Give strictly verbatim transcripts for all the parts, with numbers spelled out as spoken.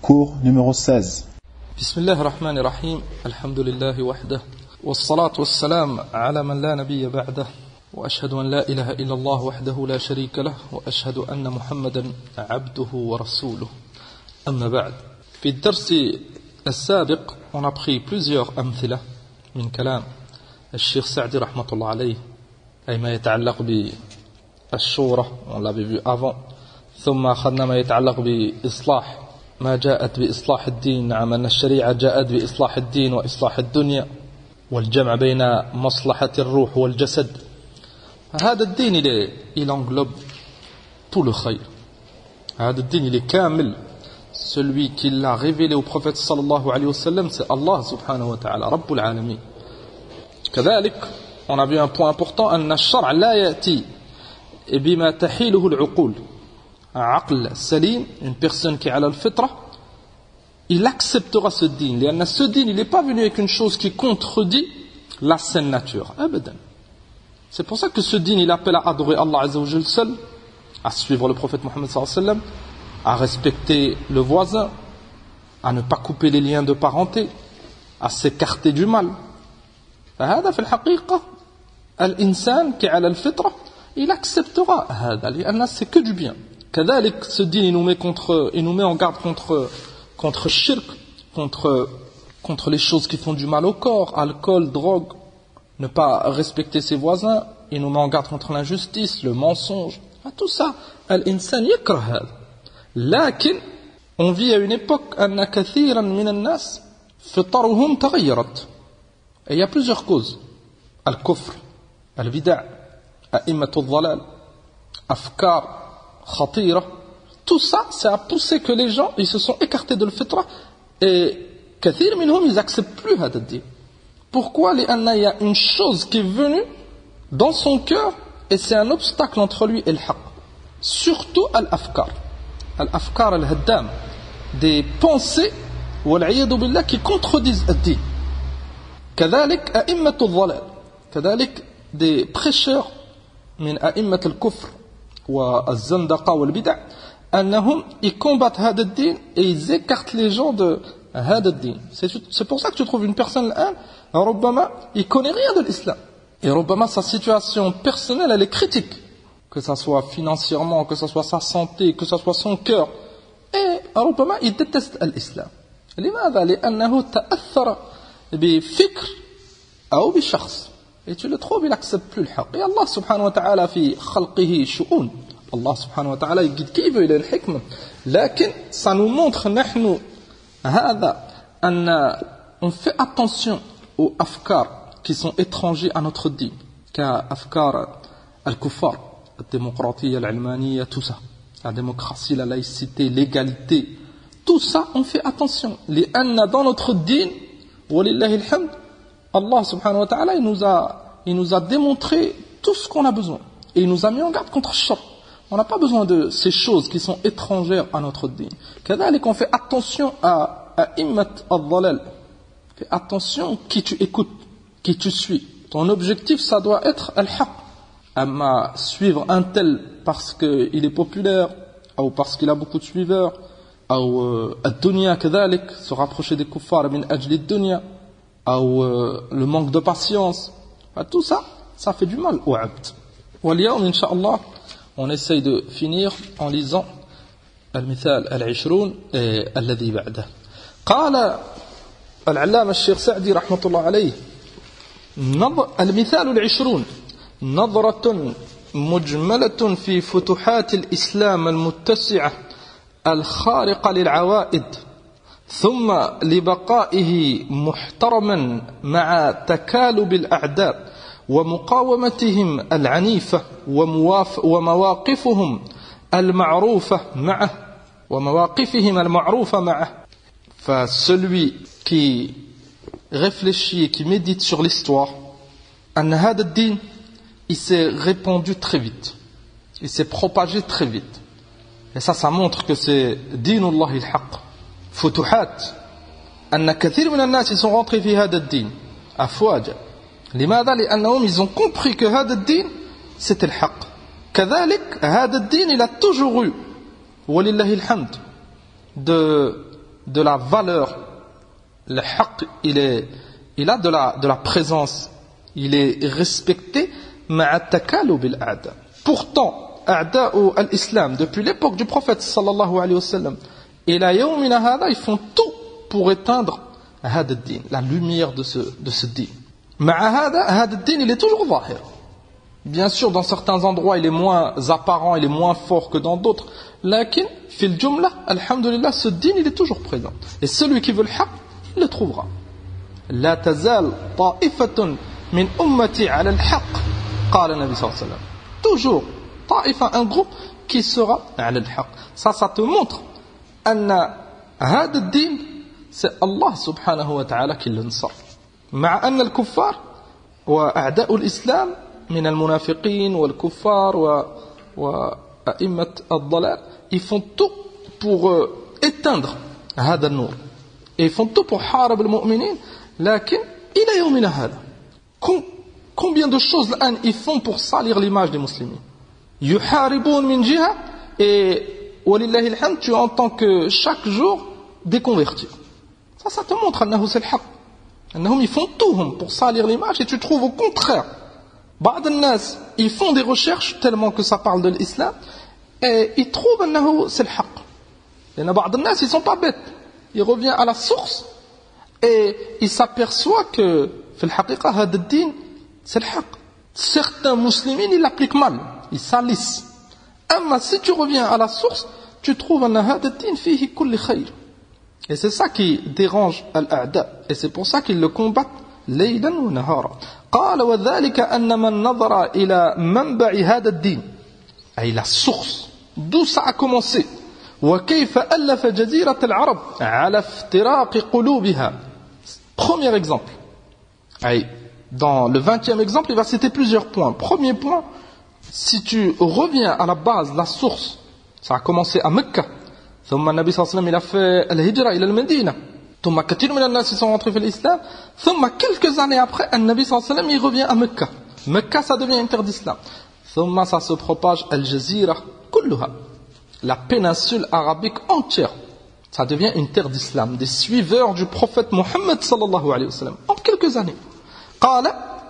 cours numéro seize. Bismillah ar-Rahman ar-Rahim, alhamdulillahi wahdah, wassalatu wassalam ala man la nabiyya ba'dah, wa ashhadu an la ilaha illallah wahdahu la sharika lah, wa ashhadu anna Muhammadan abduhu wa rasuluh. Amma ba'd. في الدرس السابق on a pris plusieurs أمثلة من كلام الشيخ سعدي رحمة الله عليه أي ما يتعلق بالشورى on l'avait vu avant. ثم أخذنا ما يتعلق بإصلاح ما جاءت بإصلاح الدين. نعم أن الشريعة جاءت بإصلاح الدين وإصلاح الدنيا والجمع بين مصلحة الروح والجسد. هذا الدين il englobe tout le khayr. هذا الدين il est كامل. Celui qui l'a révélé au prophète sallallahu alayhi wa sallam, c'est Allah subhanahu wa ta'ala, Rabbul Alamin. كذلك, on a vu un point important, أن الشرع لا يأتي بما تحيله العقول. Un aql salim, une personne qui est à l'fitra, il acceptera ce din. لأن ce din, il n'est pas venu avec une chose qui contredit la saine nature. Abadan. C'est pour ça que ce din, il appelle à adorer Allah azza wa jalla seul, à suivre le prophète Mohammed sallallahu alayhi wa sallam, à respecter le voisin, à ne pas couper les liens de parenté, à s'écarter du mal. فهذا في الحقيقة الإنسان qui est على الفطرة il acceptera هذا لأن c'est que du bien. كذلك ce din il nous met contre, il nous met en garde contre contre shirk, contre contre les choses qui font du mal au corps, alcool, drogue, ne pas respecter ses voisins. Il nous met en garde contre l'injustice, le mensonge. Tout ça, الإنسان يكره هذا. لكن on vit à une époque أن كثيرا من الناس فطرهم تغيرت. Et il y a plusieurs causes. الكفر, البدع, أئمة الضلال, أفكار خطيرة. Tout ça, ça a poussé que les gens ils se sont écartés de l'fitra et كثير منهم ils acceptent plus هذا الدين. Pourquoi? لأن il y a une chose qui est venue dans son cœur et c'est un obstacle entre lui et le haqq. Surtout al-afkar. Al-afkar al-haddam, des pensées والعياذ بالله qui contredisent الدين. كذلك أئمة الضلال, كذلك des prêcheurs من أئمة الكفر والزندقة والبدع أنهم ils combattent هذا الدين et ils écartent les gens de هذا الدين. C'est pour ça que tu trouves une personne الآن ربما il connaît rien de l'islam et ربما sa situation personnelle elle est critique, que ça soit financièrement, que ça soit sa santé, que ça soit son cœur, et ربما il déteste l'islam. لماذا؟ لأنه تأثر بفكر أو بشخص et tu le trouves il accepte plus le haqq. Et Allah subhanahu wa ta'ala في خلقه شؤون. Allah subhanahu wa ta'ala il guide qui il veut, il a une hikmah. لكن ça nous montre نحن هذا أن on fait attention aux afkar qui sont étrangers à notre din, كأفكار الكفار, la démocratie, l'almaniya, tout ça, la démocratie, la laïcité, l'égalité, tout ça on fait attention. لأن dans notre din, walillahi alhamd, Allah subhanahu wa ta'ala il nous a, il nous a démontré tout ce qu'on a besoin et il nous a mis en garde contre le shirk. On n'a pas besoin de ces choses qui sont étrangères à notre din. كذلك on fait attention à, à immat al-dhalal. Fais attention qui tu écoutes, qui tu suis. Ton objectif ça doit être al-haqq. Amma suivre un tel parce qu'il est populaire ou parce qu'il a beaucoup de suiveurs ou ad-dunya كذلك, se rapprocher des kuffars min ajli ad-dunya ou le manque de patience, tout ça ça fait du mal au abd. واليوم إن شاء الله on essaye de finir en lisant المثال العشرون الذي بعده. قال العلامة الشيخ سعدي رحمة الله عليه المثال العشرون نظرة مجملة في فتوحات الإسلام المتسعة الخارقة للعوائد ثم لبقائه محترما مع تكالب الأعداء ومقاومتهم العنيفة ومواقفهم المعروفة معه ومواقفهم المعروفة معه. فcelui qui réfléchit et qui médite sur l'histoire, أن هذا الدين il s'est répandu très vite, il s'est propagé très vite, et ça ça montre que c'est دين الله الحق. فتوحات أن كثير من الناس ils sont rentrés في هذا الدين أفواجا. لماذا؟ لأنهم ils ont compris que هذا الدين c'était le haqq. كذلك هذا الدين il a toujours eu ولله الحمد de de la valeur. Le haqq, il, est, il a de la, de la présence, il est respecté. Pourtant, a'da'u al-islam, depuis l'époque du prophète sallallahu alayhi wa sallam, et la yawmina hada, ils font tout pour éteindre hada ad-din, la lumière de ce, de ce din. Ma'a hada, hada ad-din, il est toujours zahir. Bien sûr, dans certains endroits, il est moins apparent, il est moins fort que dans d'autres. Lakin, fil jumla, alhamdulillah, ce din, il est toujours présent. Et celui qui veut le haqq, il le trouvera. La tazal ta'ifatun min ummati ala al-haqq, qala nabi sallallahu alayhi wa sallam. Toujours, ta'ifa, un groupe qui sera ala al-haqq. Ça, ça te montre, anna hada din, c'est Allah subhanahu wa ta'ala qui l'ensar. Ma'a anna al-kuffar, wa a'da'u al-islam, من المنافقين والكفار وأئمة الضلال, ils font tout pour euh, éteindre هذا النور, et ils font tout pour حارب المؤمنين. لكن إلى يومنا هذا combien de choses الآن ils font pour salir l'image des musulmans. يحاربون من جهة, et ولله الحمد, tu entends que chaque jour des convertis. Ça, ça te montre أنه c'est le حق, أنهم ils font tout pour salir l'image, et tu trouves au contraire بعض الناس ils font des recherches tellement que ça parle de l'islam et ils trouvent أنه c'est le حق. لأن بعض الناس ils sont pas bêtes, il revient à la source et il s'aperçoit que في الحقيقة هذا الدين c'est le حق. Certains musulmans ils l'appliquent mal, ils salissent. أما si tu reviens à la source, tu trouves أن هذا الدين فيه كل خير. Et c'est ça qui dérange الأعداء, et c'est pour ça qu'ils le combattent ليلا ونهارا. قال وذلك أن من نظر إلى منبع هذا الدين, أي la source d'où ça a commencé, وكيف ألف جزيرة العرب على افتراق قلوبها. Premier exemple, أي dans le vingtième exemple il va citer plusieurs points. Premier point, si tu reviens à la base, la source, ça a commencé à Mecca, ثم النبي صلى الله عليه وسلم il a fait الهجرة إلى المدينة, ثم كثير من الناس sont rentrés في l'islam, ثم quelques années après النبي صلى الله عليه وسلم il revient à Mecca. Mecca ça devient une terre d'islam. ثم ça se propage الجزيرة كلها, la péninsule arabique entière, ça devient une terre d'islam, des suiveurs du prophète Mohammed sallallahu alayhi wa sallam en quelques années. قال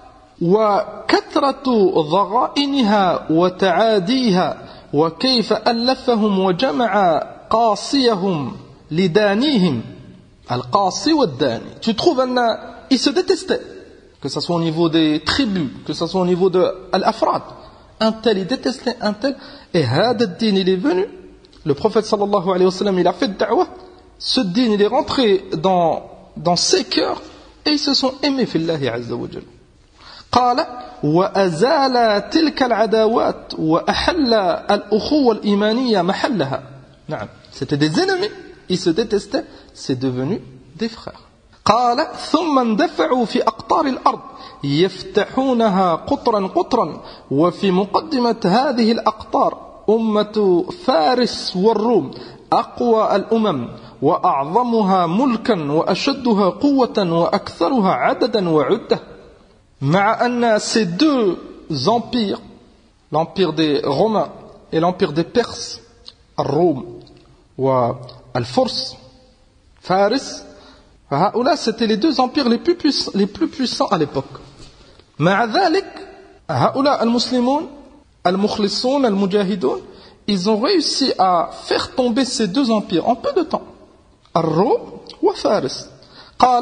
وكثرة ضغائنها وتعاديها وكيف ألفهم وجمع قاصيهم لدانيهم. Al-Qasi wa Dani. Tu trouves qu'ils se détestaient, que ce soit au niveau des tribus, que ce soit au niveau de Al-Afrad. Un tel, il détestait un tel. Et Hada ad-Din, il est venu. Le prophète sallallahu alayhi wa sallam, il a fait da'wah. Ce din, il est rentré dans, dans ses cœurs et ils se sont aimés fillahi azza wa jal. قال وأزال تلك العداوات وأحل الأخوة الإيمانية محلها. نعم, c'était des ennemis. Ils se détestaient, c'est devenu des frères. قال ثم اندفعوا في أقطار الأرض يفتحونها قطرا قطرا وفي مقدمة هذه الأقطار أمة فارس والروم أقوى الأمم وأعظمها ملكا وأشدها قوة وأكثرها عددا وعدة. مع أن ces deux empires, l'empire des Romains et l'empire des Perses, Rome و Al-Furs, Faris, هؤلاء c'était les deux empires les plus puissants, les plus puissants à l'époque. مع ذلك هؤلاء المسلمون المخلصون المجاهدون, ils ont réussi à faire tomber ces deux empires en peu de temps. الروم وفارس. قال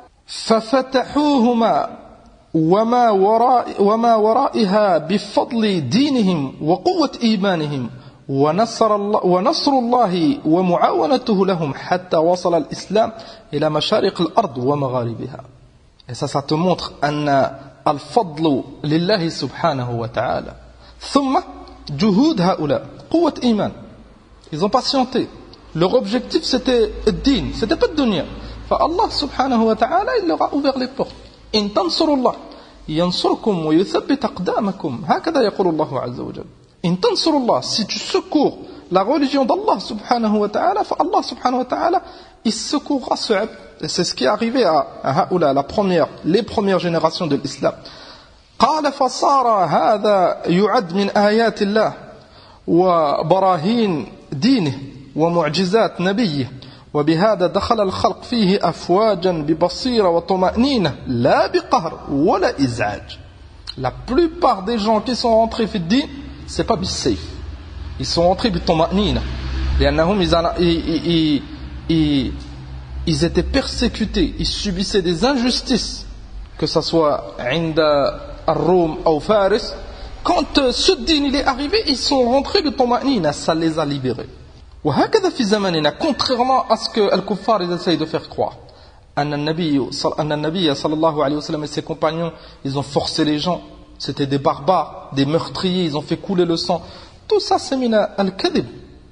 ففتحوهما وما وراء وما ورائها بفضل دينهم وقوة إيمانهم ونصر الله, ونصر الله ومعاونته لهم حتى وصل الإسلام إلى مشارق الأرض ومغاربها. Et ça, ça te montre أن الفضل لله سبحانه وتعالى. ثم جهود هؤلاء قوة إيمان. Ils ont patienté. Leur objectif c'était le din, c'était pas le dunya. فالله سبحانه وتعالى il leur a ouvert les portes. إن تنصروا الله ينصركم ويثبت أقدامكم. هكذا يقول الله عز وجل. إن تنصروا الله, si tu secours la religion d'Allah subhanahu wa ta'ala, Allah subhanahu wa ta'ala, il secourra ce abd. Et c'est ce qui est arrivé à, à Haoula, la première, les premières générations de l'islam. قال فصار هذا يعد من آيات الله وبراهين دينه ومعجزات نبيه وبهذا دخل الخلق فيه أفواجا ببصيرة وطمأنينة لا بقهر ولا إزعاج. La plupart des gens qui sont rentrés في الدين c'est pas بالسيف, ils sont rentrés بالطمأنينة لأنهم ils, ils, ils étaient persécutés, ils subissaient des injustices, que ce soit عند الروم أو فارس. Quand ce din il est arrivé, ils sont rentrés بالطمأنينة, ça les a libérés. وهكذا في زماننا, contrairement à ce que الكفار ils essayent de faire croire. أن النبي أن النبي صلى الله عليه وسلم et ses compagnons, ils ont forcé les gens, c'était des barbares, des meurtriers, ils ont fait couler le sang. Tout ça c'est من الكذب.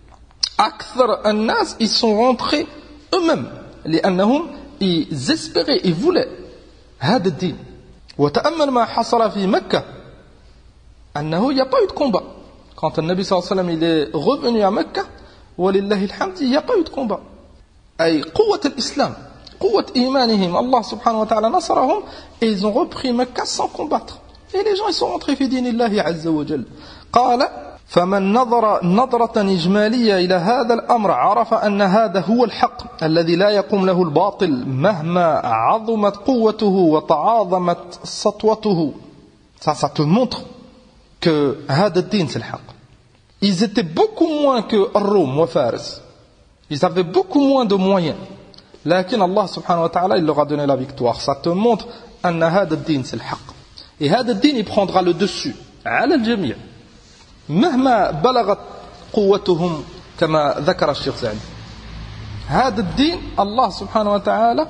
أكثر الناس ils sont rentrés eux-mêmes لأنهم ils espéraient, ils voulaient هذا الدين. وتأمل ما حصل في مكة أنه il n'y a pas eu de combat. Quand le Nabi sallallahu alayhi wa sallam il est revenu à Mecca, ولله الحمد, il n'y a pas eu de combat. أي قوة الإسلام, قوة إيمانهم, Allah subhanahu wa ta'ala نصرهم, et ils ont repris Mecca sans combattre. Et les gens ils sont rentrés في دين الله عز وجل. قال فمن نظر نظرة إجمالية إلى هذا الأمر عرف أن هذا هو الحق الذي لا يقوم له الباطل مهما عظمت قوته وتعاظمت سطوته. Ça, ça te montre que هذا الدين c'est le حق. Ils étaient beaucoup moins que Rome ou Faris. Ils avaient beaucoup moins de moyens. لكن Allah subhanahu wa ta'ala il leur a donné la victoire. Ça te montre أن هذا الدين c'est le حق. Et هذا الدين il prendra le dessus على الجميع. مهما بلغت قوتهم كما ذكر الشيخ سعدي. هذا الدين الله سبحانه وتعالى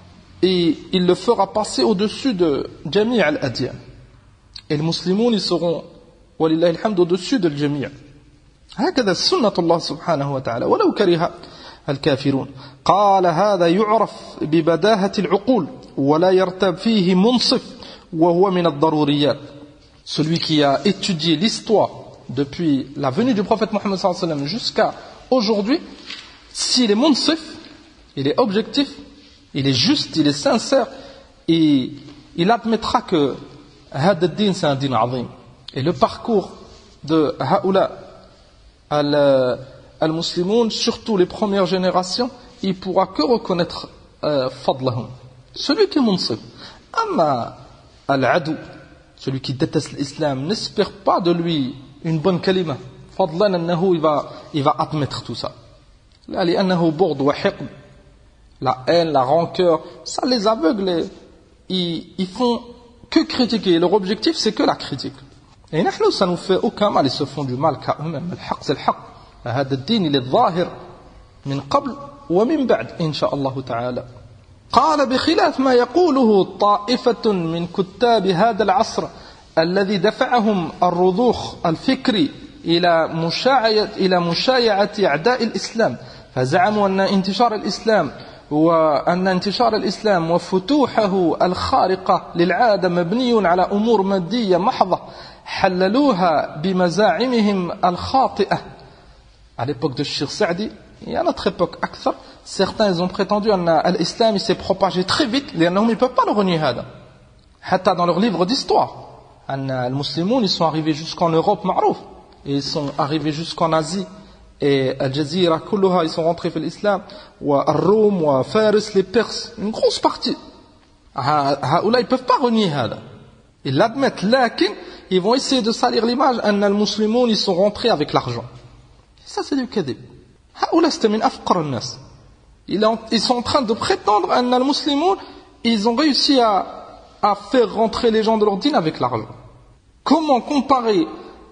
il le fera passer au-dessus de جميع الأديان. Et les musulmans ils seront ولله الحمد au-dessus de الجميع. هكذا سنة الله سبحانه وتعالى ولو كره الكافرون. قال هذا يعرف ببداهة العقول ولا يرتاب فيه منصف وهو من الضروريات. Celui qui a étudié l'histoire depuis la venue du prophète Mohammed sallallahu alayhi wa sallam jusqu'à aujourd'hui, s'il est munsif, il est objectif, il est juste, il est sincère, et il admettra que هذا الدين c'est un din azim. Et le parcours de haoula al-muslimoun, surtout les premières générations, il pourra que reconnaître euh, fadlahum. Celui qui est munsif. Amma al-adou, celui qui déteste l'islam, n'espère pas de lui une bonne kalima. Fadlan annahu, il va, il va admettre tout ça. Là, li'annahu bourd wa hiqd, la haine, la rancœur, ça les aveugle. Ils, ils font que critiquer. Leur objectif, c'est que la critique. Et nous, ça nous fait aucun mal. Ils se font du mal qu'à eux-mêmes. Le haqq, c'est le haqq. هذا الدين il est ظاهر من قبل ومن بعد إن شاء الله تعالى. قال بخلاف ما يقوله طائفة من كتاب هذا العصر الذي دفعهم الرضوخ الفكري إلى مشايعة إلى مشايعة أعداء الإسلام، فزعموا أن انتشار الإسلام وأن انتشار الإسلام وفتوحه الخارقة للعادة مبني على أمور مادية محضة حللوها بمزاعمهم الخاطئة. À l'époque de Cheikh Saadi et à notre époque أكثر, certains ils ont prétendu que l'islam s'est propagé très vite, لأنهم ils ne peuvent pas le renier هذا. حتى dans leurs livres d'histoire, les musulmans ils sont arrivés jusqu'en Europe معروف, et ils sont arrivés jusqu'en Asie, et Al-Jazira كلها ils sont rentrés في l'islam, والروم وفارس, les Perses, une grosse partie. هؤلاء ils ne peuvent pas renier هذا, ils l'admettent, لكن ils vont essayer de salir l'image أن المسلمون ils sont rentrés avec l'argent. Ça c'est du kadhib. هؤلاء c'était من أفقر الناس. Ils sont en train de prétendre que les musulmans ils ont réussi à, à faire rentrer les gens de leur dîne avec l'argent. Comment comparer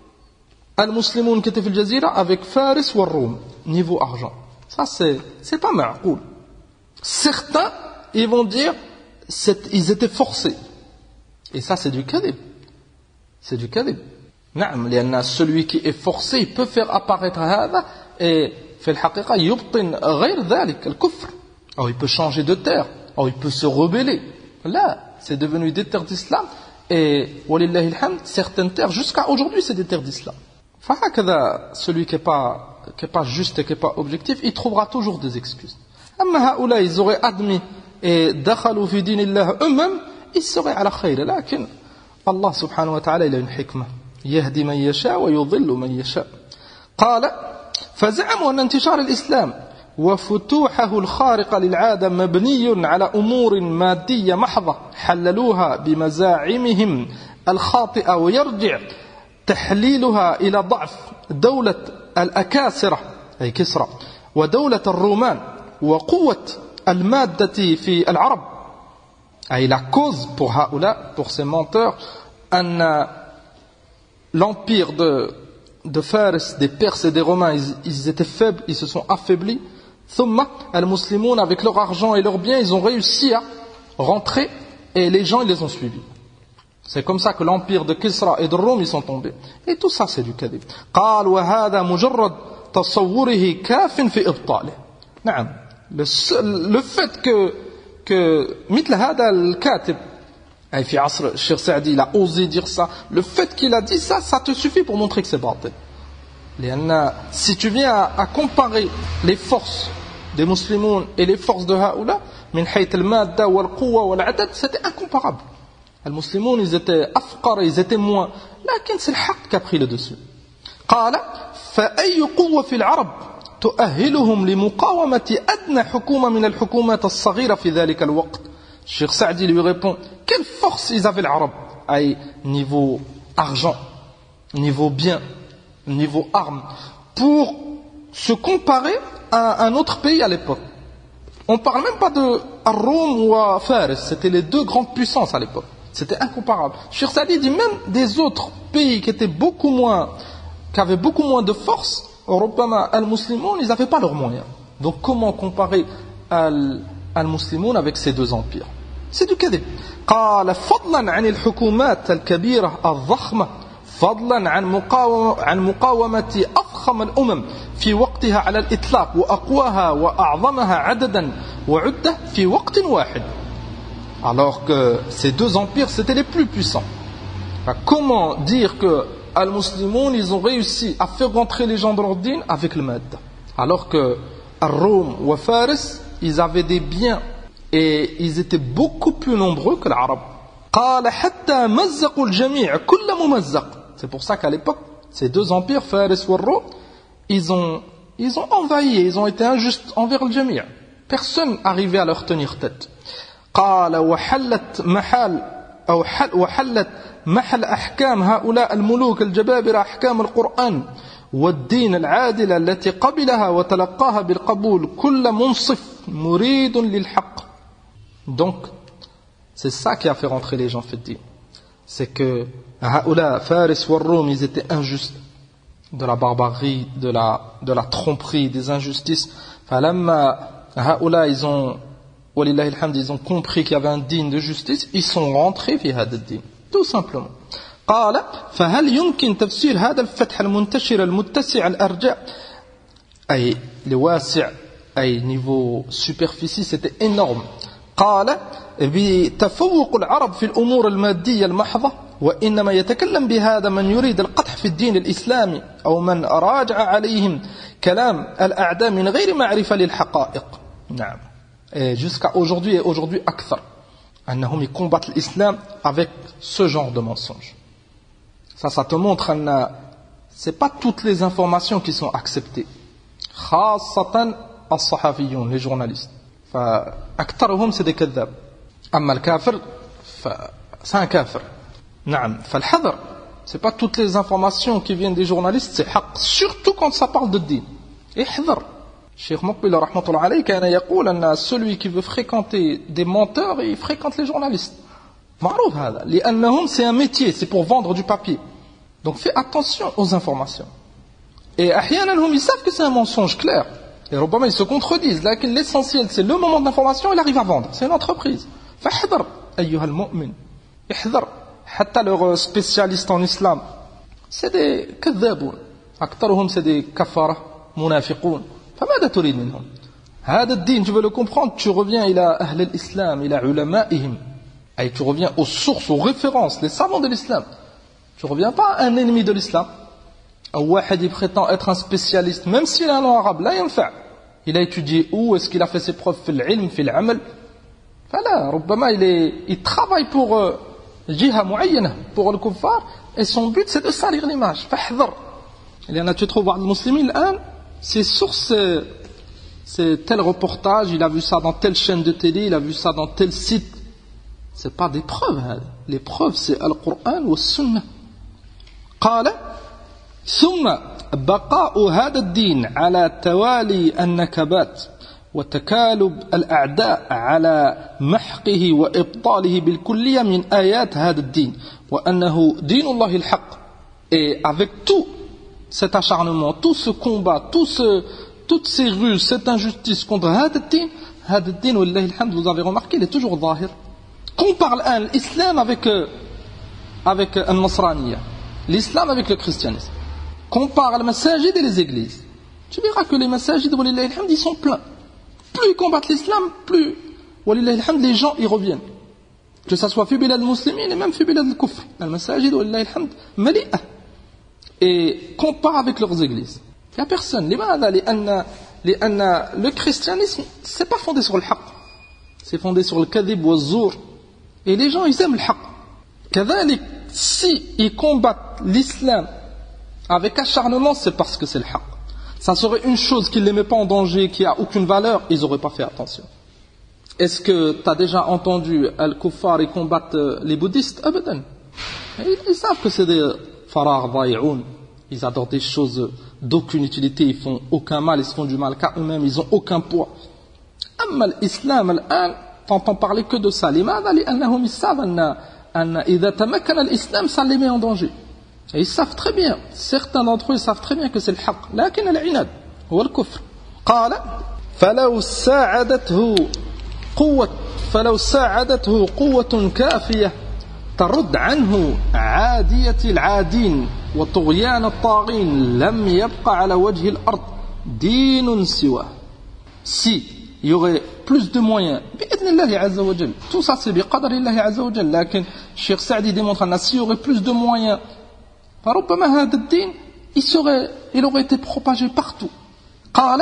les musulmans qui étaient في الجزيرة avec Faris ou Rome niveau argent? Ça c'est c'est pas ma'qoul. Certains ils vont dire ils étaient forcés. Et ça c'est du kadhib. C'est du kadhib. نعم لأن celui qui est forcé il peut faire apparaître هذا et في الحقيقة يبطن غير ذلك الكفر, ou il peut changer de terre, ou il peut se rebeller. Là c'est devenu des terres d'islam, et ولله الحمد certaines terres jusqu'à aujourd'hui c'est des terres d'islam. فهكذا celui qui est pas qui est pas juste et qui est pas objectif il trouvera toujours des excuses. أما هؤلاء ils auraient admis et دخلوا في دين الله eux-mêmes ils seraient على خير, لكن الله سبحانه وتعالى il a une حكمة يهدي من يشاء ويضل من يشاء. قال فزعموا أن انتشار الإسلام وفتوحه الخارقة للعادة مبني على أمور مادية محضة حللوها بمزاعمهم الخاطئة ويرجع تحليلها إلى ضعف دولة الأكاسرة أي كسرى ودولة الرومان وقوة المادة في العرب. أي la cause pour هؤلاء, pour ces menteurs, أن l'empire de, de Faris, des Perses et des Romains, ils, ils étaient faibles, ils se sont affaiblis. ثم المسلمون avec leur argent et leurs biens, ils ont réussi à rentrer et les gens ils les ont suivis. C'est comme ça que l'empire de Kisra et de Rome ils sont tombés. Et tout ça c'est du kadhib. قال وهذا مجرد تصوره كاف في إبطاله. نعم. Le, le fait que que مثل هذا الكاتب أي في عصر الشيخ سعدي il a osé dire ça, le fait qu'il a dit ça, ça te suffit pour montrer que c'est batil. لأن si tu viens à, à comparer les forces des musulmans et les forces de هؤلاء من حيث المادة والقوة والعدد, c'était incomparable. Les musulmans ils étaient أفقر, ils étaient moins, لكن c'est le حق qui a pris le dessus. قال فأي قوة في العرب تؤهلهم لمقاومة أدنى حكومة من الحكومات الصغيرة في ذلك الوقت. Cheikh Saadi lui répond, quelle force ils avaient les Arabes, à niveau argent, niveau bien, niveau armes, pour se comparer à un autre pays à l'époque. On ne parle même pas de Rome ou à Faris, c'était les deux grandes puissances à l'époque. C'était incomparable. Cheikh Saadi dit même des autres pays qui étaient beaucoup moins, qui avaient beaucoup moins de force, ربما المسلمون ils n'avaient pas leurs moyens. Donc comment comparer المسلمون avec ces deux empires? C'est du kadhib. قال فضلا عن الحكومات الكبيرة الضخمة فضلا عن مقاومة عن مقاومة أضخم الأمم في وقتها على الإطلاق وأقواها وأعظمها عددا وعدة في وقت واحد. Alors que ces deux empires c'était les plus puissants. Comment dire que Al-Muslimoun, ils ont réussi à faire rentrer les gens dans leur dîne avec le Madda. Alors que Rome ou Faris, ils avaient des biens et ils étaient beaucoup plus nombreux que les Arabes. C'est pour ça qu'à l'époque, ces deux empires, Faris ou Rome, ils ont, ils ont envahi, ils ont été injustes envers le Jami'. Personne n'arrivait à leur tenir tête. قال وحلت محال أو حل وحلت محل أحكام هؤلاء الملوك الجبابرة أحكام القرآن والدين العادلة التي قبلها وتلقاها بالقبول كل منصف مريد للحق. Donc c'est ça qui a fait rentrer les gens في الدين. C'est que هؤلاء فارس والروم ils étaient injustes, de la barbarie, de la, de la tromperie, des injustices. فلما هؤلاء ils ont ولله الحمد ils ont compris qu'il y avait un digne de justice, ils sont rentrés في هذا الدين. Tout simplement. قال فهل يمكن تفسير هذا الفتح المنتشر المتسع الأرجاء أي لواسع أي niveau superficie c'était énorme. قال بتفوق العرب في الأمور المادية المحضة وإنما يتكلم بهذا من يريد القدح في الدين الإسلامي أو من راجع عليهم كلام الأعداء من غير معرفة للحقائق. نعم. Et jusqu'à aujourd'hui et aujourd'hui أكثر أنهم ils combattent l'islam avec ce genre de mensonges. Ça, ça te montre que ce n'est pas toutes les informations qui sont acceptées. خاصة الصحفيون, les journalistes. فأكثرهم c'est des كذاب. أما الكافر c'est un كافر. نعم. فالحذر, ce n'est pas toutes les informations qui viennent des journalistes, c'est حق. Surtout quand ça parle de din. احذر. Cheikh Moqbil rahmatullah alayhi كان يقول أن celui qui veut fréquenter des menteurs, il fréquente les journalistes. معروف هذا لأنهم c'est un métier, c'est pour vendre du papier. Donc fais attention aux informations. Et أحيانا هم ils savent que c'est un mensonge clair. Et ربما ils se contredisent. لكن l'essentiel c'est le moment d'information, il arrive à vendre. C'est une entreprise. فاحذر أيها المؤمن. احذر. حتى leurs spécialistes en islam, c'est des كذابون. أكثرهم c'est des كفرة منافقون. فماذا تريد منهم؟ هذا الدين tu veux le comprendre, tu reviens إلى أهل الإسلام إلى علمائهم. Et tu reviens aux sources, aux références, les savants de l'islam. Tu ne reviens pas à un ennemi de l'islam. Un wahid il prétend être un spécialiste, même s'il a un nom arabe, là ينفع. Il a étudié où, est-ce qu'il a fait ses preuves في العلم, في العمل. فلا, ربما il, est, il travaille pour euh, جهة معينة, pour le kuffar, et son but c'est de salir l'image. فاحذر. لأن tu trouves بعض المسلمين الآن, ces sources, c'est tel reportage, il a vu ça dans telle chaîne de télé, il a vu ça dans tel site. C'est pas des preuves. Les preuves, c'est Al-Qur'an ou Sunnah. قال ثم بقاء هذا الدين على توالي النكبات وتكالب الأعداء على محقه وإبطاله بالكلية من آيات هذا الدين وأنه دين الله الحق. Et avec tout cet acharnement, tout ce combat, tout ce, toutes ces ruses, cette injustice contre هذا الدين, هذا الدين والله الحمد, vous avez remarqué, il est toujours ظاهر. Compare l'islam avec avec al-Nasraniya, l'islam avec le christianisme. Compare le masajid et les églises. Tu verras que les masajid, walillahi alhamd, ils sont pleins. Plus ils combattent l'islam, plus, walillahi alhamd, les gens y reviennent. Que ça soit fi bilad al-muslimin et même fi bilad al-kufr. Al-masajid, walillahi alhamd, mali'a. Et compare avec leurs églises. Il n'y a personne. لماذا؟ لأن لأن le christianisme, c'est pas fondé sur le haqq. C'est fondé sur le kadhib wa zour. Et les gens, ils aiment le haqq. كذلك, si ils combattent l'islam avec acharnement, c'est parce que c'est le haqq. Ça serait une chose qui ne les met pas en danger, qui a aucune valeur, ils n'auraient pas fait attention. Est-ce que tu as déjà entendu Al-Kuffar, ils combattent les bouddhistes? Abadan. Ils, ils savent que c'est des farar daï'oun. Ils adorent des choses d'aucune utilité, ils font aucun mal, ils se font du mal qu'à eux-mêmes, ils n'ont aucun poids. Amma l'islam, al-an, t'entends parler que de ça. لماذا؟ لأنهم ils savent أن أن إذا تمكن الإسلام, ça les met en danger. Et ils savent très bien, certains d'entre eux savent très bien que c'est le haqq. لكن العناد هو الكفر. قال فلو ساعدته قوة فلو ساعدته قوة كافية ترد عنه عادية العادين وطغيان الطاغين لم يبقى على وجه الأرض دين سواه. Si il y aurait plus de moyens, بإذن الله عز وجل, tout ça c'est بقدر الله عز وجل, لكن Cheikh Saadi démontre أن s'il y aurait plus de moyens, فربما هذا الدين il serait, il aurait été propagé partout. قال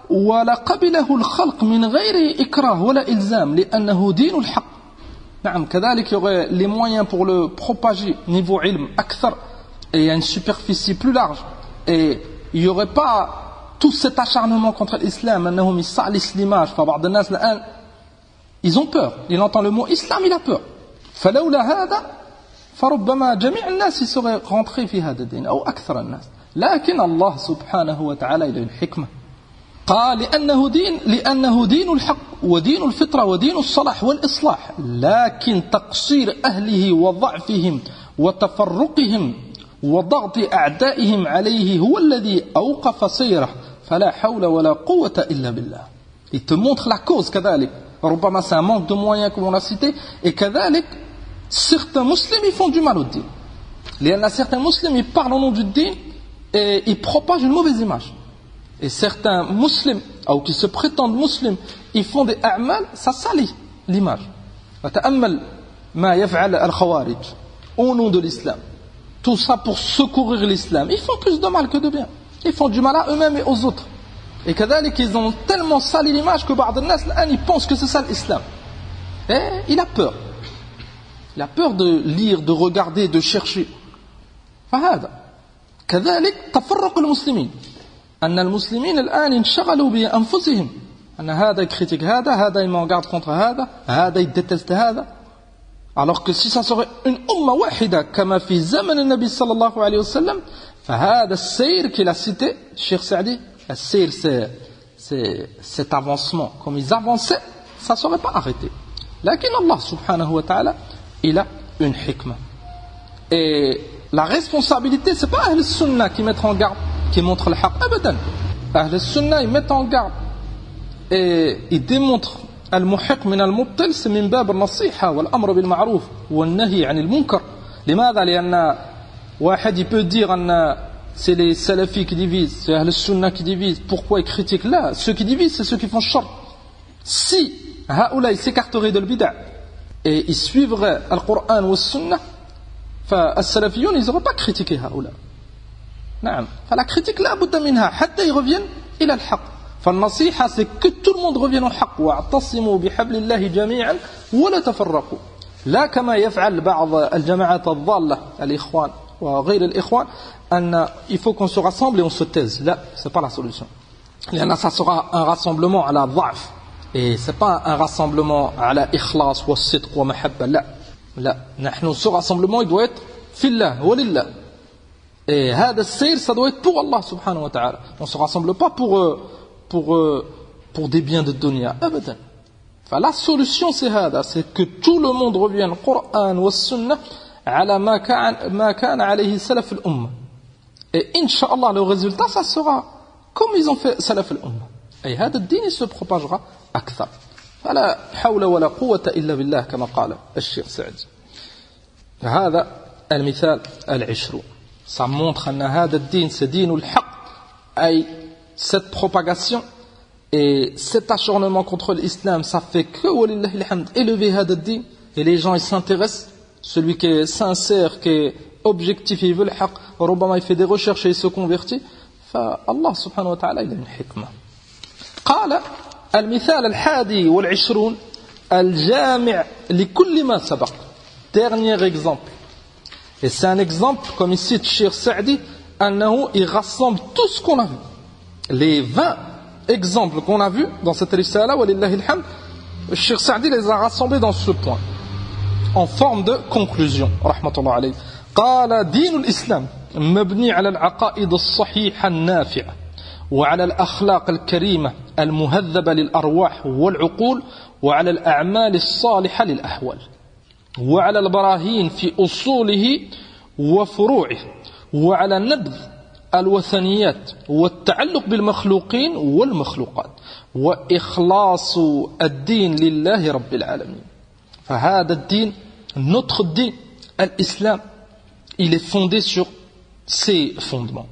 ولقبله الخلق من غير إكراه ولا إلزام لأنه دين الحق. نعم, كذلك il y aurait les moyens pour le propager niveau ilm أكثر, et à une superficie plus large, et il n'y aurait pas tout cet acharnement contre l'islam. أنهم يصعلس l'image. فبعض الناس الآن ils ont peur, il entend le mot islam, il a peur. فلولا هذا فربما جميع الناس seraient rentrés في هذا الدين أو أكثر الناس. لكن الله سبحانه وتعالى إلى الحكمة قال لأنه دين لأنه دين الحق ودين الفطرة ودين الصلاح والإصلاح, لكن تقصير أهله وضعفهم وتفرقهم وضغط أعدائهم عليه هو الذي أوقف سيره فلا حول ولا قوة إلا بالله. Il te montre la cause. كذلك ربما c'est un manque de moyens comme on l'a cité, et كذلك certains musulmans ils font du mal au din. لأن certains musulmans ils parlent au nom du din et ils propagent une mauvaise image. Et certains musulmans, ou qui se prétendent musulmans, ils font des a'mal, ça salit l'image. وتأمل ما يفعل الخوارج au nom de l'islam. Tout ça pour secourir l'islam. Ils font plus de mal que de bien. Ils font du mal à eux-mêmes et aux autres. Et كذلك ils ont tellement sali l'image que بعض الناس الآن ils pensent que c'est ça l'islam. Et il a peur. Il a peur de lire, de regarder, de chercher. فهذا كذلك تفرق المسلمين. أن المسلمين الآن انشغلوا بأنفسهم. أن هذا يكريتيك هذا, هذا il m'en garde contre هذا, هذا il déteste هذا. Alors que si ça serait une umma wahida, كما في زمن النبي صلى الله عليه وسلم, فهذا السير qu'il a cité, Cheikh Saadi, le seyr c'est, c'est cet avancement. Comme ils avançaient, ça ne serait pas arrêté. لكن Allah subhanahu wa ta'ala, il a une hikmah. Et la responsabilité, c'est pas Ahl Sunnah qui mettent en garde, qui montrent le haqq. Abadan. Ahl Sunnah, ils mettent en garde. Et ils démontrent المحق من المبطل, c'est من باب النصيحة والأمر بالمعروف والنهي عن المنكر. لماذا؟ لأن واحد il peut dire أن c'est les salafis qui divisent, c'est Ahl Sunnah qui divisent. Pourquoi ils critiquent? Là, ceux qui divisent, c'est ceux qui font shar. Si هؤلاء s'écarteraient de l'bid'a et ils suivraient le Coran ou le Sunnah, فالسلفيون ils n'auraient pas critiqué هؤلاء. نعم. فلا critique لا بد منها حتى ils reviennent إلى الحق. فالنصيحة c'est que tout le monde revienne au حق. واعتصموا بحبل الله جميعا ولا تفرقوا. لا كما يفعل بعض الجماعات الضالة الإخوان وغير الإخوان أن il faut qu'on se rassemble et on se taise. لا, c'est pas la solution. ça sera un rassemblement à la dha'f. Et ce n'est pas un rassemblement à la ikhlas, wa sidq, wa mahabba. La. La. Nahnu, ce rassemblement, il doit être fillah, wa lillah. Et hada sayr, ça doit être pour Allah subhanahu wa ta'ala. On ne se rassemble pas pour, pour, pour des biens de dunya. Abadan. Enfin, la solution, c'est hada, c'est que tout le monde revienne au Coran wa sunnah ala ma kana alayhi salaf al-umma. Et incha'Allah, le résultat, ça sera comme ils ont fait salaf al-umma. Et hada din, il se propagera akthar. فلا حول ولا قوة إلا بالله كما قال الشيخ سعدي. هذا المثال العشرون. Ça montre أن هذا الدين c'est دين الحق. أي cette propagation et cet acharnement contre l'islam, ça fait que walillahi alhamd élever هذا الدين. Et les gens ils s'intéressent. Celui qui est sincère, qui est objectif, il veut le haq, ربما il fait des recherches et il se convertit. فالله سبحانه وتعالى il a une hikmah. قال المثال الحادي والعشرون الجامع لكل ما سبق. Dernier exemple. Et c'est un exemple, comme ici Cheikh Saadi, أنه il rassemble tout ce qu'on a vu. Les vingt exemples qu'on a vus dans cette risala, walillahi alhamd, Cheikh Saadi les a rassemblés dans ce point, en forme de conclusion. Rahmatullah alayhi. قال دين الإسلام مبني على العقائد الصحيحة النافعة وعلى الأخلاق الكريمة المهذبة للأرواح والعقول وعلى الأعمال الصالحة للأحوال وعلى البراهين في أصوله وفروعه وعلى نبذ الوثنيات والتعلق بالمخلوقين والمخلوقات وإخلاص الدين لله رب العالمين. فهذا الدين, notre din, l'islam, il est fondé sur ces fondements.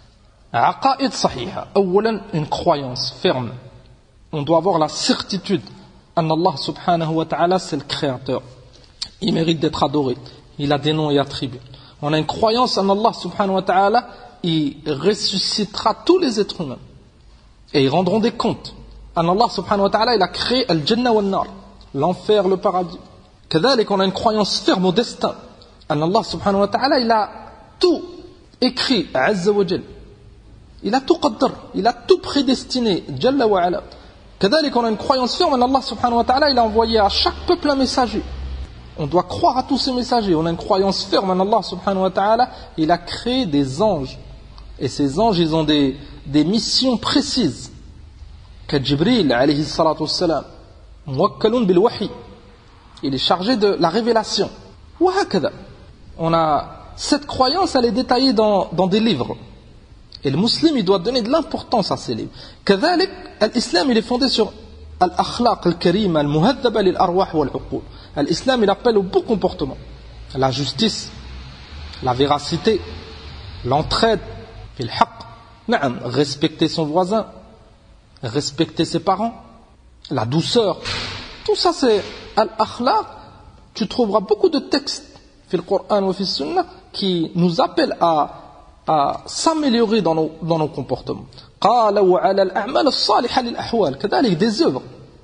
Aqa'id sahiha. Awalan, une croyance ferme. On doit avoir la certitude qu'Allah subhanahu wa ta'ala c'est le créateur. Il mérite d'être adoré. Il a des noms et attributs. On a une croyance en Allah subhanahu wa ta'ala, il ressuscitera tous les êtres humains. Et ils rendront des comptes. En Allah subhanahu wa ta'ala, il a créé al-jannah wal-nar, l'enfer, le paradis. Kadhalik, on a une croyance ferme au destin. En Allah subhanahu wa ta'ala, il a tout écrit, azza wa jal. Il a tout qaddar, il a tout prédestiné, jalla wa ala. Kadhalik, on a une croyance ferme en Allah subhanahu wa ta'ala, il a envoyé à chaque peuple un messager. On doit croire à tous ces messagers. On a une croyance ferme en Allah subhanahu wa ta'ala. Il a créé des anges. Et ces anges, ils ont des, des missions précises. Que Jibril, alayhi salatu wassalam, muwakkalun bil wahi. Il est chargé de la révélation. Wa hakada. On a cette croyance, elle est détaillée dans, dans des livres. Et le musulman, il doit donner de l'importance à ces livres. Kadhalik, l'islam, il est fondé sur al-akhlaq al-karima, al-muhaddaba lil-arwah wal-uqul. L'islam, il appelle au beau comportement. La justice, la véracité, l'entraide, fil haqq, na'am, respecter son voisin, respecter ses parents, la douceur. Tout ça, c'est al-akhlaq. Tu trouveras beaucoup de textes, fil Coran ou fil Sunnah, qui nous appellent à, à s'améliorer dans nos, dans nos comportements. قال وعلى الأعمال الصالحة للأحوال. كذلك des œuvres.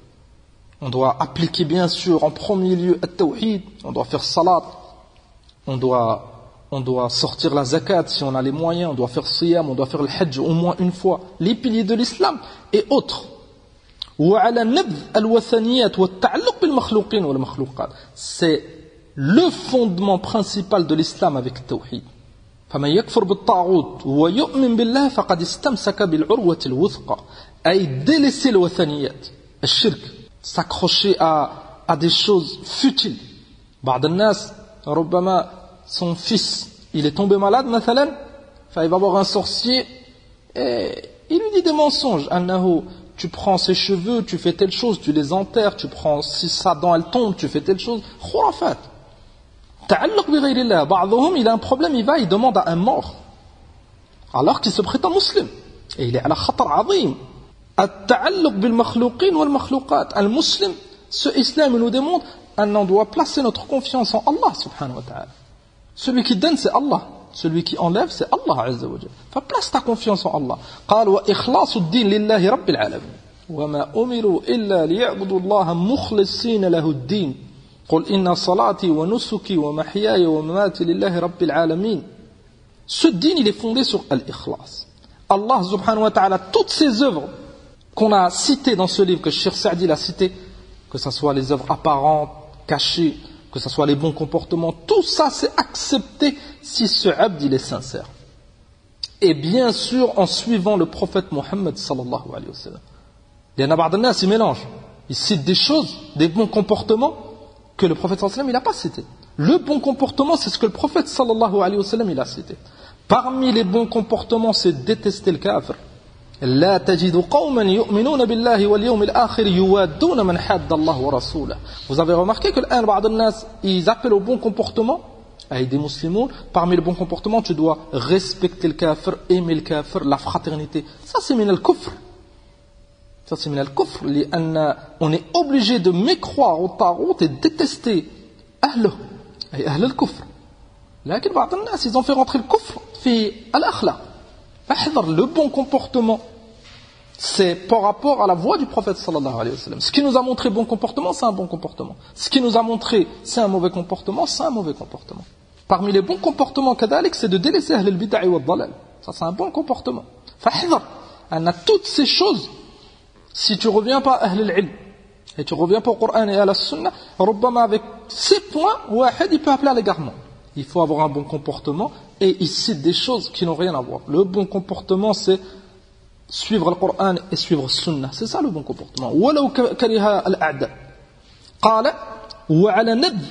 On doit appliquer bien sûr en premier lieu at-tawhid, on doit faire salat, on doit, on doit sortir la zakat si on a les moyens, on doit faire siyam, on doit faire le hajj au moins une fois, les piliers de l'islam et autres. C'est le fondement principal de l'islam avec le tawhid. فمن يكفر بالطاغوت ويؤمن بالله فقد استمسك بالعروة الوثقى. أي délaisser le wathaniyat, الشرك, s'accrocher à, à des choses futiles. بعض الناس ربما son fils il est tombé malade مثلا, il va voir un sorcier et il lui dit des mensonges. أنه tu prends ses cheveux, tu fais telle chose, tu les enterres, tu prends si sa dent elle tombe, tu fais telle chose. خرافات. تعلق بغير الله. بعضهم il a un problème, il va, il demande à un mort alors qu'il se prétend musulman et il est على خطر عظيم. التعلق بالمخلوقين والمخلوقات. المسلم, ce islam nous demande qu'on doit placer notre confiance en Allah subhanahu wa ta'ala. Celui qui donne c'est Allah, celui qui enlève c'est Allah azza wa jalla. Fa place ta confiance en Allah. قال وإخلاص الدين لله رب العالمين وما أمروا إلا ليعبدوا الله مخلصين له الدين قل إن صلاتي ونسكي ومحياي ومماتي لله رب العالمين. Ce din il est fondé sur l'ikhlas. Allah subhanahu wa ta'ala, toutes ses œuvres qu'on a citées dans ce livre, que Cheikh Saadi l'a cité, que ce soit les œuvres apparentes, cachées, que ce soit les bons comportements, tout ça c'est accepté si ce abd il est sincère. Et bien sûr en suivant le prophète Mohammed sallallahu alayhi wa sallam. Il y en a beaucoup de gens qui mélangent. Ils citent des choses, des bons comportements que le prophète sallallahu alayhi wa sallam il n'a pas cité. Le bon comportement c'est ce que le prophète sallallahu alayhi wa sallam il a cité. Parmi les bons comportements c'est détester le kafir. لا تجد قوما يؤمنون بالله واليوم الآخر يوادون من حاد الله ورسوله. Vous avez remarqué que l'un بعض الناس ils appellent au bon comportement avec des musulmans. Parmi les bons comportements tu dois respecter le kafir, aimer le kafir, la fraternité. Ça c'est min al-kufr. Ça c'est min al-kufr. لأن on est obligé de mécroire au tarout et détester أهله أي أهل الكفر. لكن بعض الناس ils ont fait rentrer le kufr في الأخلاق. احذر, le bon comportement c'est par rapport à la voie du prophète sallallahu alayhi wa sallam. Ce qui nous a montré bon comportement c'est un bon comportement, ce qui nous a montré c'est un mauvais comportement c'est un mauvais comportement. Parmi les bons comportements kadalik c'est de délaisser ahl al-bid'a wa al-dalal. Ça c'est un bon comportement. فاحذر, on a toutes ces choses. Si tu reviens pas à ahl al-ilm et tu reviens pas au Coran et à la sunna, ربما avec ces points واحد il peut appeler à l'égarement. Il faut avoir un bon comportement et il cite des choses qui n'ont rien à voir. Le bon comportement c'est suivre le Coran et suivre le Sunna. C'est ça le bon comportement. ولو كره الأعداء. قال وعلى نبذ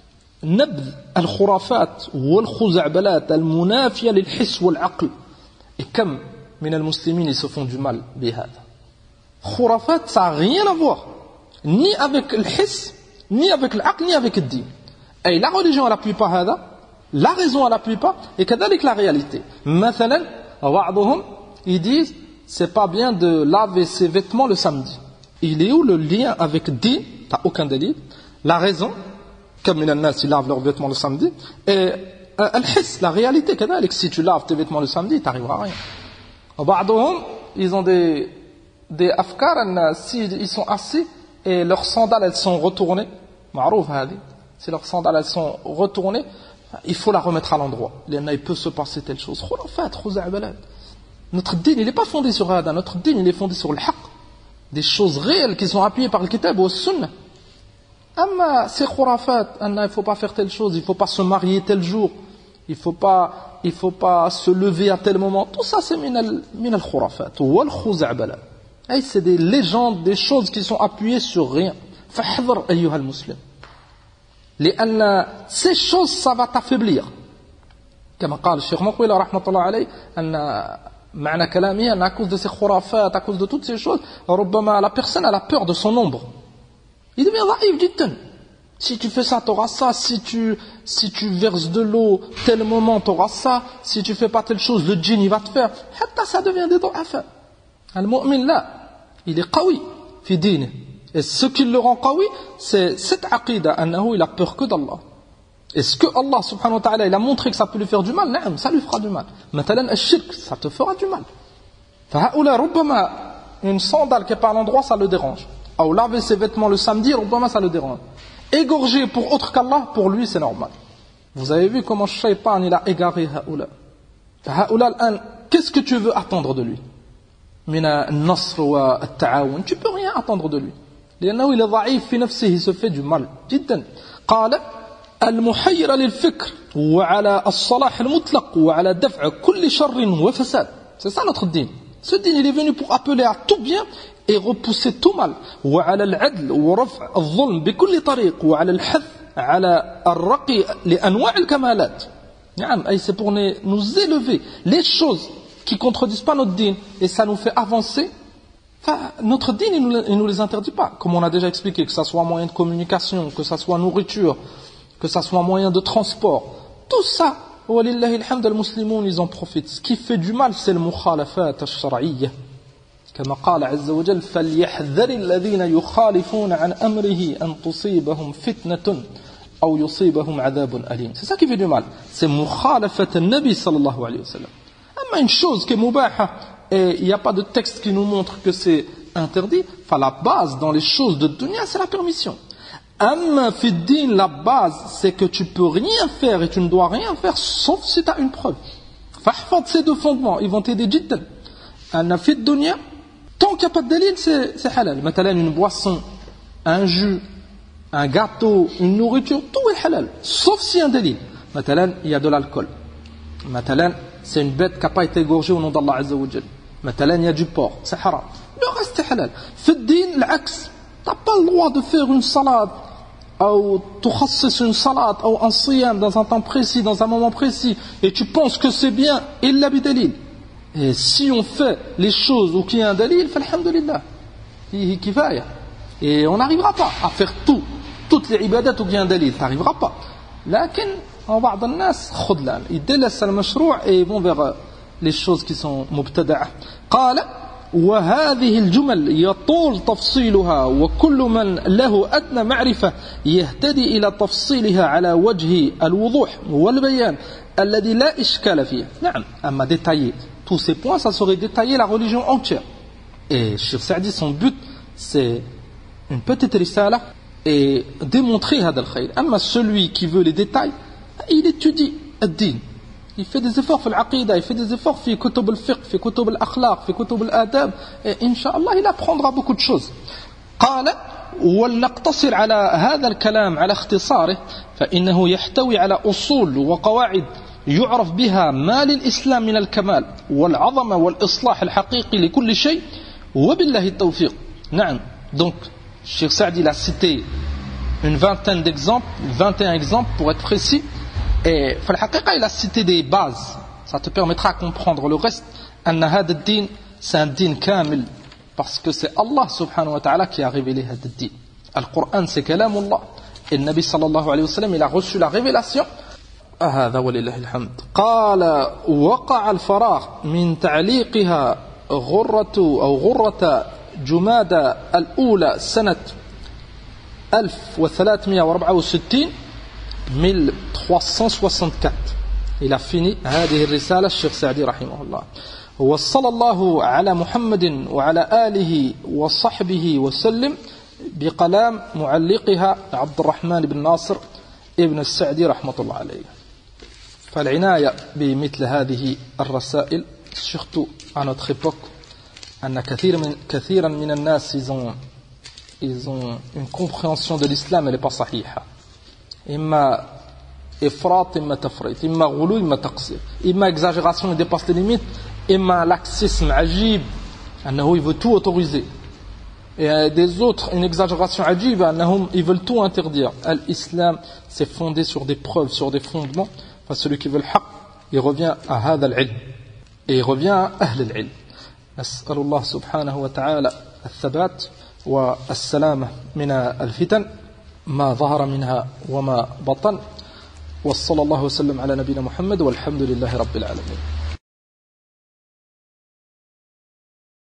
نبذ الخرافات والخزعبلات المنافية للحس والعقل. Et comme من المسلمين ils se font du mal بهذا. خرافات ça n'a rien à voir ni avec le hiss, ni avec l'aql, ni avec le din. Et la religion elle n'appuie pas هذا, la raison elle n'appuie pas, et كذلك la réalité. مثلا بعضهم ils disent c'est pas bien de laver ses vêtements le samedi. Il est où le lien avec din? T'as aucun délit. La raison, comme من الناس ils lavent leurs vêtements le samedi, et الحس, la réalité كذلك, si tu laves tes vêtements le samedi t'arriveras à rien. بعضهم ils ont des des afkar, si ils sont assis et leurs sandales elles sont retournées, معروف هذه. Si leurs sandales elles sont retournées, il faut la remettre à l'endroit. Il peut se passer telle chose. Notre din, il n'est pas fondé sur Hada. Notre din, il est fondé sur le haqq. Des choses réelles qui sont appuyées par le kitab ou le sunnah. Amma, ces khurafat, il ne faut pas faire telle chose, il ne faut pas se marier tel jour, il ne faut pas, il faut pas se lever à tel moment. Tout ça, c'est min al-khurafat. Ou al-khuza'bala. C'est des légendes, des choses qui sont appuyées sur rien. Fahdhar, ayyuha al-muslim. لأن ces choses ça va t'affaiblir كما قال الشيخ مقبل رحمة الله عليه أن معنى كلامه أن à cause de ces khurafat, à cause de toutes ces choses ربما la personne elle a peur de son ombre, il devient ضعيف جدا. Si tu fais ça t'auras ça, si tu, si tu verses de l'eau tel moment t'auras ça, si tu fais pas telle chose le djinn il va te faire, حتى ça devient des ضعفاء. المؤمن لا, il est قوي في دينه. Et ce qui le rend qawi, c'est cette aqida, annahu, il a peur que d'Allah. Est-ce que Allah subhanahu wa ta'ala, il a montré que ça peut lui faire du mal? Non, ça lui fera du mal. Matalan, al-shirk, ça te fera du mal. Fahaoula, rubbama, une sandale qui est pas à l'endroit, ça le dérange. Ou laver ses vêtements le samedi, rubbama, ça le dérange. Égorger pour autre qu'Allah, pour lui, c'est normal. Vous avez vu comment Shaytan, il a égaré haoula. Fahaoula, qu'est-ce que tu veux attendre de lui? Mina nasr wa at-ta'awun, tu peux rien attendre de lui. لأنه إلى ضعيف في نفسه se fait du mal جدا. قال المحير للفكر وعلى الصلاح المطلق وعلى دفع كل شر وفساد. C'est ça notre din. Ce din il est venu pour appeler à tout bien et repousser tout mal. وعلى العدل ورفع الظلم بكل طريق وعلى الحث على الرقي لأنواع الكمالات. نعم, أي c'est pour nous élever les choses qui contredisent pas notre din et ça nous fait avancer. Enfin, notre din, il ne nous, nous les interdit pas. Comme on a déjà expliqué, que ça soit moyen de communication, que ça soit nourriture, que ça soit moyen de transport. Tout ça, walillahi alhamd, al-muslimoun, ils en profitent. Ce qui fait du mal, c'est le mukhalafat al-shar'iyya. كما قال عز وجل فليحذر الذين يخالفون عن أمره أن تصيبهم فتنة أو يصيبهم عذاب أليم. C'est ça qui fait du mal. C'est mukhalafat al-nabi sallallahu alayhi wa sallam. Amma une chose qui est mubaha, et il n'y a pas de texte qui nous montre que c'est interdit, enfin la base dans les choses de dunya c'est la permission. Amma fi din, la base c'est que tu peux rien faire et tu ne dois rien faire sauf si tu as une preuve. Fahfad, ces deux fondements ils vont t'aider jiddan. Anna fi dunya Tant qu'il n'y a pas de dalil, c'est, c'est halal. Maintenant, une boisson, un jus, un gâteau, une nourriture, tout est halal. Sauf si un dalil. Maintenant, il y a de l'alcool. Maintenant, c'est une bête qui n'a pas été égorgée au nom d'Allah Azza wa Jal. Maintenant, il y a du porc, c'est haram. Le reste est halal. Fait din, l'axe. Tu n'as pas le droit de faire une salade, ou tu khassis une salade, ou un siyam dans un temps précis, dans un moment précis, et tu penses que c'est bien, illa bidalil. Et si on fait les choses où il y a un dalil, falhamdulillah, hihi kifaya. Et on n'arrivera pas à faire tout, toutes les ibadat où il y a un dalil, tu n'arriveras pas. لكن بعض الناس خذلان يدلس المشروع et vont vers les choses qui sont مبتدعة. قال وهذه الجمل يطول تفصيلها وكل من له أدنى معرفة يهتدي إلى تفصيلها على وجه الوضوح والبيان الذي لا إشكال فيه. نعم, أما détailler tous ces points, ça serait détailler la religion entière. Et Cheikh Saadi, son but, c'est une petite risala et démontrer هذا الخير. أما celui qui veut les détails, il étudie الدين. Il fait des efforts في العقيدة, il fait des efforts في كتب الفقه, في كتب الأخلاق, في كتب الآداب. Et Inch'Allah, il apprendra beaucoup de choses. قال ولنقتصر على هذا الكلام على اختصاره فإنه يحتوي على أصول وقواعد يعرف بها ما للإسلام من الكمال والعظمة والإصلاح الحقيقي لكل شيء وبالله التوفيق. نعم. Donc, Cheikh Saadi a cité une vingtaine d'exemples, vingt et un exemples pour être précis. Et il a cité des bases. Ça te permettra de comprendre le reste. أن هذا الدين c'est un din kamil parce que c'est Allah subhanahu wa ta'ala qui a révélé هذا الدين. Le Coran c'est كلام الله. Et le Nabi sallallahu alayhi wa sallam il a reçu la révélation. هذا ولله الحمد. قال وقع الفراغ من تعليقها غرة أو غرة جمادى الأولى سنة ألف وثلاثمائة وأربعة وستين mille trois cent soixante-quatre. Il a fini هذه الرسالة الشيخ سعدي رحمه الله. وصلى الله على محمد وعلى آله وصحبه وسلم بقلام معلقها عبد الرحمن بن ناصر ابن السعدي رحمة الله عليه. فالعناية بمثل هذه الرسائل surtout à notre époque أن كثير من كثيرا من الناس ils ont ils ont une compréhension de l'islam elle n'est pas صحيحة. إما إفراط إما تفريط إما غلو إما تقصير إما exagération il dépasse les limites إما laxisme عجيب أنه il veut tout autoriser et des autres une exagération عجيبة أنهم ils veulent tout interdire. L'islam c'est fondé sur des preuves, sur des fondements. Enfin, celui qui veut le haqq il revient à هذا العلم et il revient à أهل العلم. نسأل الله سبحانه وتعالى الثبات والسلامة من الفتن ما ظهر منها وما بطن. وصلى الله وسلم على نبينا محمد والحمد لله رب العالمين.